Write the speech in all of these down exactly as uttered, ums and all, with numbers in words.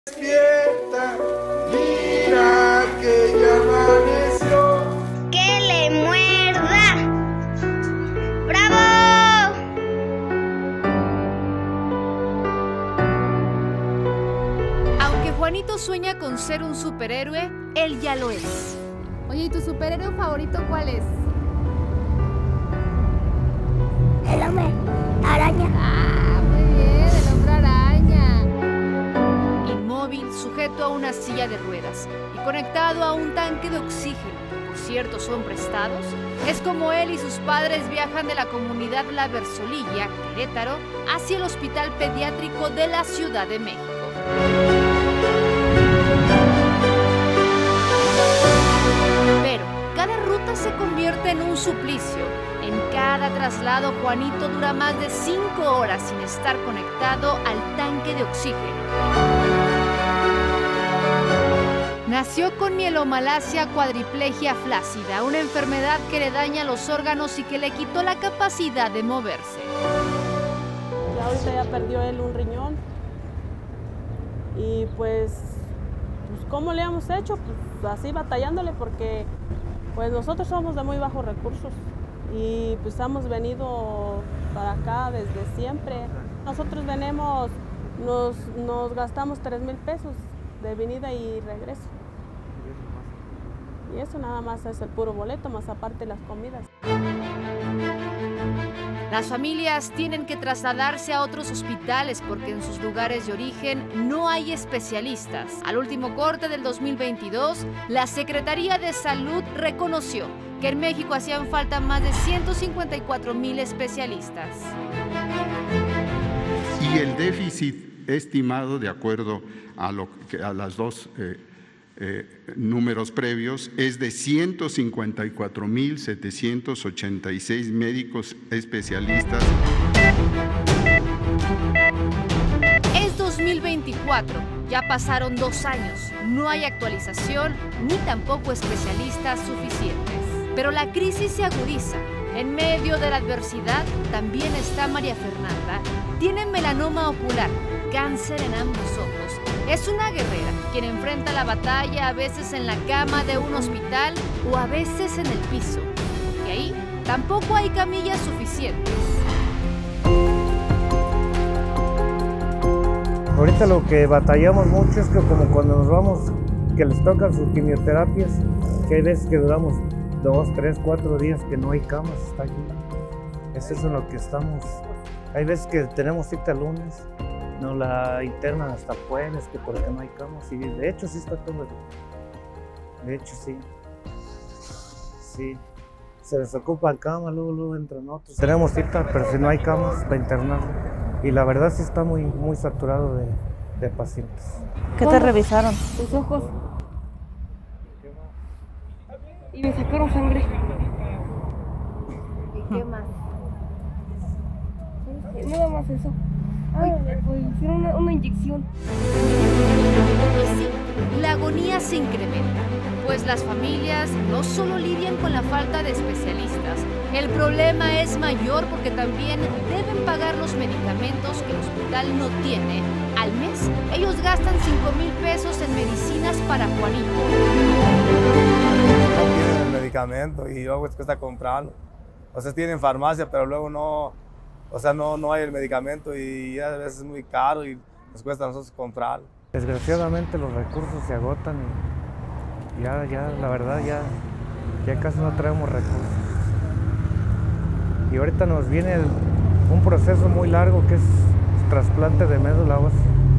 Despierta, mira que ya amaneció. ¡Que le muerda! ¡Bravo! Aunque Juanito sueña con ser un superhéroe, él ya lo es. Oye, ¿y tu superhéroe favorito cuál es? El hombre araña. Ah, muy bien, el hombre araña. Inmóvil, sujeto a una silla de ruedas y conectado a un tanque de oxígeno, que por cierto son prestados, es como él y sus padres viajan de la comunidad La Versolilla, Querétaro, hacia el Hospital Pediátrico de la Ciudad de México. Pero cada ruta se convierte en un suplicio. En cada traslado, Juanito dura más de cinco horas sin estar conectado al tanque de oxígeno. Nació con mielomalacia cuadriplegia flácida, una enfermedad que le daña los órganos y que le quitó la capacidad de moverse. Ya ahorita ya perdió él un riñón. Y pues, pues ¿cómo le hemos hecho? Pues así batallándole, porque pues nosotros somos de muy bajos recursos y pues hemos venido para acá desde siempre. Nosotros venimos, nos, nos gastamos tres mil pesos de venida y regreso. Y eso nada más es el puro boleto, más aparte las comidas. Las familias tienen que trasladarse a otros hospitales porque en sus lugares de origen no hay especialistas. Al último corte del dos mil veintidós, la Secretaría de Salud reconoció que en México hacían falta más de ciento cincuenta y cuatro mil especialistas. Y el déficit estimado, de acuerdo a, lo que, a las dos eh, eh, números previos, es de ciento cincuenta y cuatro mil setecientos ochenta y seis médicos especialistas. Es dos mil veinticuatro, ya pasaron dos años, no hay actualización ni tampoco especialistas suficientes. Pero la crisis se agudiza. En medio de la adversidad también está María Fernanda. Tiene melanoma ocular, cáncer en ambos ojos. Es una guerrera quien enfrenta la batalla a veces en la cama de un hospital o a veces en el piso. Y ahí tampoco hay camillas suficientes. Ahorita lo que batallamos mucho es que como cuando nos vamos, que les tocan sus quimioterapias, que hay veces que duramos dos, tres, cuatro días que no hay camas, está aquí. Es eso en lo que estamos. Hay veces que tenemos cita el lunes, nos la internan hasta jueves, que porque no hay camas. Y de hecho sí está todo. De hecho sí. Sí. Se desocupa cama, luego, luego entran otros. Tenemos cita, pero si no hay camas para internarlo. Y la verdad sí está muy, muy saturado de, de pacientes. ¿Qué te revisaron? Tus ojos. Y me sacaron sangre. ¿Y qué más? Nada más eso. Ay, pues hicieron una, una inyección. Y sí, la agonía se incrementa, pues las familias no solo lidian con la falta de especialistas, el problema es mayor porque también deben pagar los medicamentos que el hospital no tiene. Al mes, ellos gastan cinco mil pesos en medicinas para Juanito. No tienen el medicamento y luego es cuesta comprarlo. O sea, tienen farmacia, pero luego no, o sea, no, no hay el medicamento y a veces es muy caro y nos cuesta a nosotros comprarlo. Desgraciadamente los recursos se agotan y ya, ya, la verdad, ya, ya casi no traemos recursos. Y ahorita nos viene el, un proceso muy largo que es trasplante de médula ósea.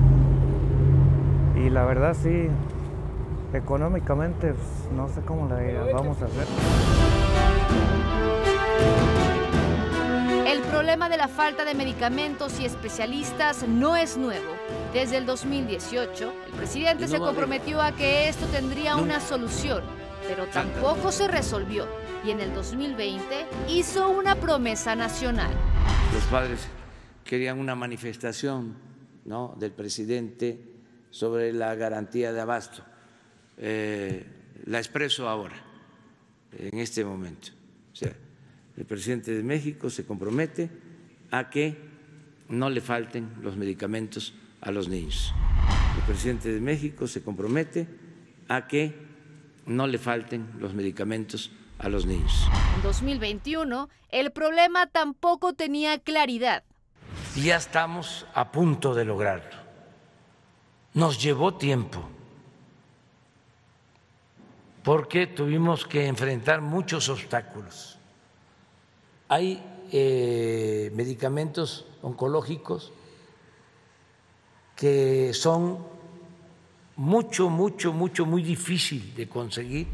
Y la verdad sí, económicamente pues, no sé cómo la vamos a hacer. El problema de la falta de medicamentos y especialistas no es nuevo. Desde el dos mil dieciocho, el presidente se comprometió a que esto tendría una solución, pero tampoco se resolvió. Y en el dos mil veinte hizo una promesa nacional. Los padres querían una manifestación, ¿no?, del presidente sobre la garantía de abasto. Eh, la expreso ahora, en este momento. O sea, el presidente de México se compromete a que no le falten los medicamentos a los niños. el presidente de México se compromete a que no le falten los medicamentos a los niños. En dos mil veintiuno, el problema tampoco tenía claridad. Y ya estamos a punto de lograrlo. Nos llevó tiempo, porque tuvimos que enfrentar muchos obstáculos. Hay eh, medicamentos oncológicos que son mucho, mucho, mucho, muy difícil de conseguir.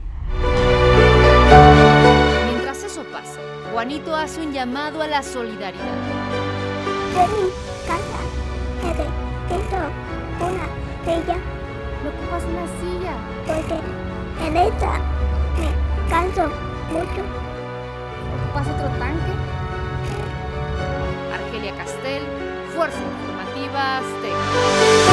Mientras eso pasa, Juanito hace un llamado a la solidaridad. De mi casa necesito una silla. ¿No ocupas una silla? Porque en esta me canso mucho. ¿Ocupas otro tanque? Argelia Castel, Fuerza Informativa Azteca.